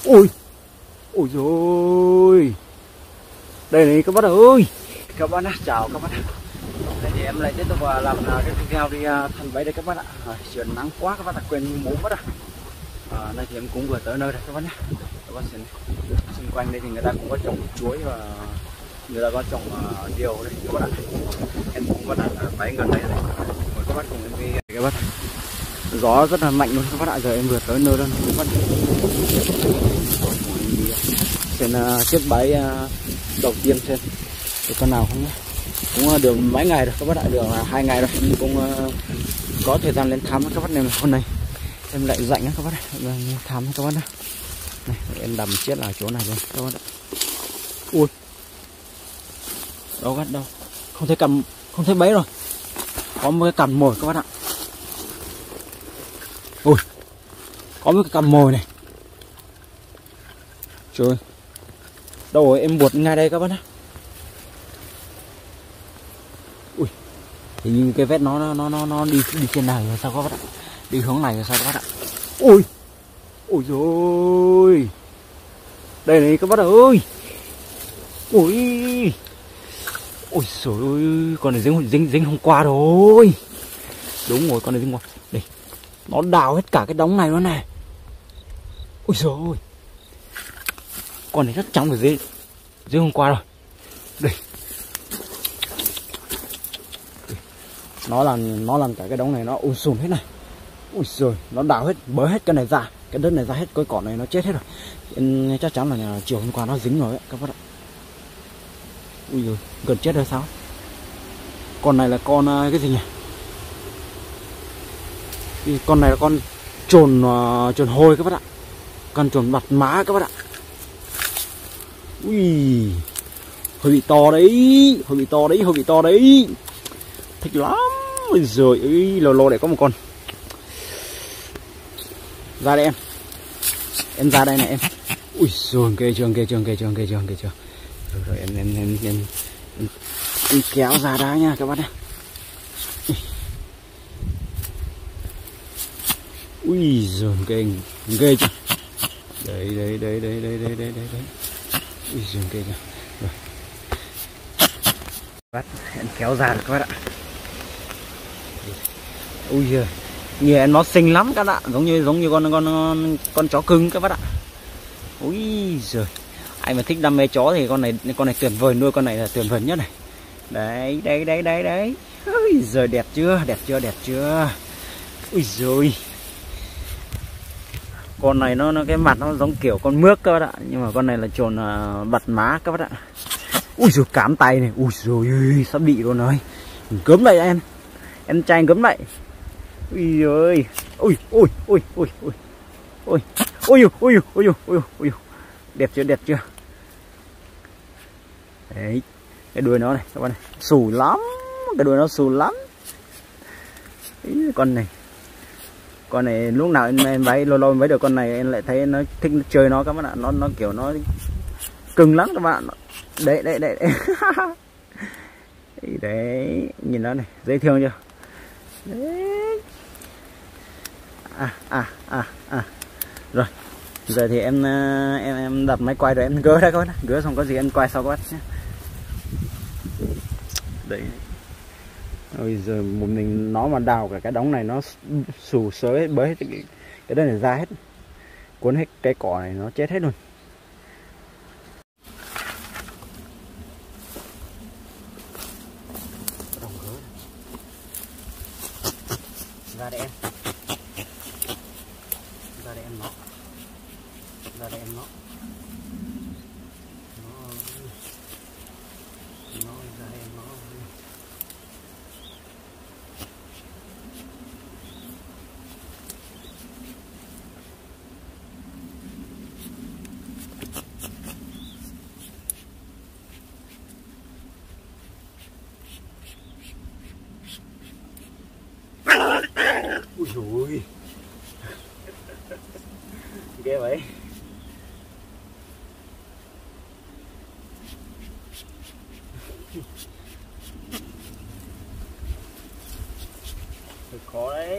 Ui, ôi rồi. Đây này các bác ơi. Các bác chào các bác. Đây thì em lại tiếp tục làm cái video đi thành bẫy đây các bác ạ. Trời nắng quá các bác đã quên mũ mất rồi. Đây thì em cũng vừa tới nơi đây các bác nhé. Các bác xem xung quanh đây thì người ta cũng có trồng chuối và người ta có trồng điều đây các bác ạ. Em cũng có đặt bẫy gần đây này. Mời các bác cùng em đi các bác. Gió rất là mạnh luôn các bác ạ. Giờ em vừa tới nơi đó các bác. Xem chiếc bẫy đầu tiên xem được con nào không nhé. Cũng được mấy ngày rồi các bác ạ, được 2 ngày rồi em cũng có thời gian lên thăm các bác. Nên hôm nay em lại rảnh các bác này, thăm các bác này. Này em đầm chết ở chỗ này luôn các bác ạ. Ui, đâu gắt đâu, không thấy cầm, không thấy bẫy rồi, có một cái cầm mồi các bác ạ. Ui, có một cái cầm mồi này. Trời ơi, đâu rồi, em buột ngay đây các bác ạ. Ui, thì như cái vết nó đi trên này rồi sao các bác ạ, đi hướng này rồi sao các bác ạ. Ui, ôi rồi, đây này các bác ơi. Ui, ôi trời ơi, con này dính hôm qua rồi. Đúng rồi, con này dính qua đây, nó đào hết cả cái đống này luôn này. Ôi trời ơi, con này chắc chắn phải dính hôm qua rồi. Đây, nó làm cả cái đống này nó sùm hết này. Ui giời, nó đào hết, bới hết cái này ra, cái đất này ra hết, cái cỏ này nó chết hết rồi. Em chắc chắn là chiều hôm qua nó dính rồi đấy các bác ạ. Ui giời, gần chết rồi sao? Con này là con cái gì nhỉ? Con này là con trồn hôi các bác ạ. Con trồn bạt má các bác ạ. Ui, hơi bị to đấy, hơi bị to đấy. Thích lắm. Ôi giời ơi, lò để có một con. Ra đây em ra đây này em. Ui giời, kê trường. Rồi em kéo ra đá nha các bác nhé. Ui giời, ghê chưa. Đấy. Ui giời, ghê chưa. Rồi. Bắt em kéo ra được các bác ạ. Ui giời, nhìn nó xinh lắm các bạn ạ, giống như con chó cưng các bác ạ. Ui giời, ai mà thích đam mê chó thì con này tuyệt vời, nuôi con này là tuyệt vời nhất này. Đấy. Ui giời, đẹp chưa. Ui giời, con này nó cái mặt nó giống kiểu con mước các bác ạ, nhưng mà con này là trồn bạt má các bác ạ. Ui giời, cám tay này. Ui giời ơi, sắp bị luôn rồi. Cấm lại em trai cấm lại. Ui ơi, ui, đẹp chưa. Đấy, cái đuôi nó này các bạn này, xù lắm, cái đuôi nó xù lắm. Ý, con này lúc nào em váy lâu em váy được con này em lại thấy nó thích chơi nó các bạn ạ, nó kiểu nó cưng lắm các bạn. Đấy. Đấy, nhìn nó này, dễ thương chưa. Đấy. Rồi, giờ thì em đặt máy quay rồi em gỡ ra các bác, gỡ xong có gì em quay sau các bác nhé. Đấy. Ôi giờ một mình nó mà đào cả cái đống này nó xù xới hết, bới hết cái đất này ra hết, cuốn hết cây cỏ này nó chết hết luôn. Ra đây em. Ra đây em nó. Nó ra đây em nó. Ui dồi, ghê vậy. Thật khó đấy.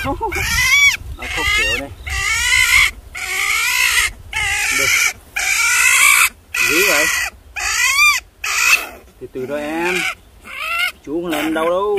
Nó khóc kiểu đây. Được. Dữ vậy. Từ từ đó em. Chú không làm đâu đâu.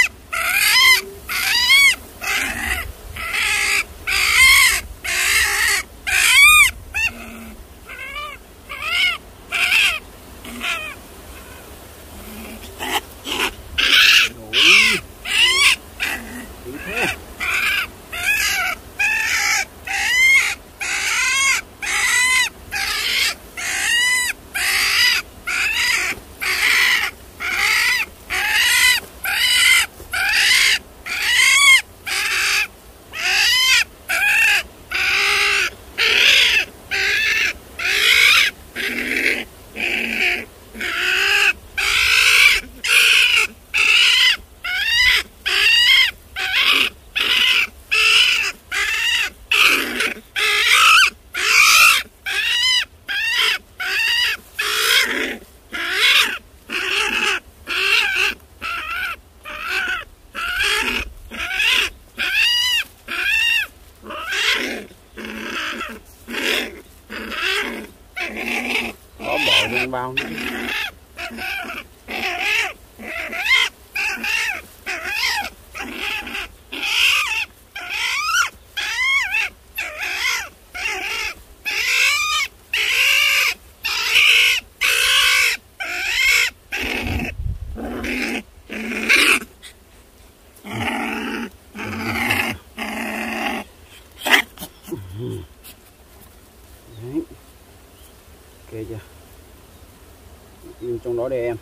Bao nữa. Đấy. Ok chưa? Im trong đó đây em.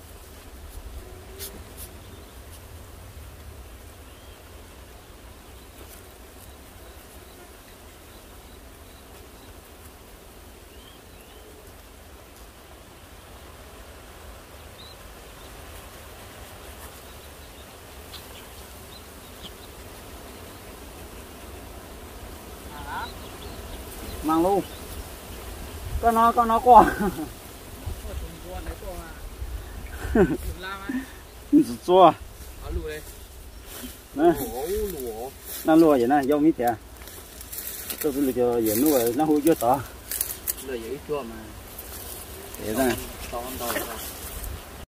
Mang luôn. Con nó qua. Chua. Nè. Nó lùa vậy nè, dâu mít kìa. Tôi phải cho giờ nuôi nó hôi chưa tỏ. Lùa vậy chua mà. Vậy nè. To.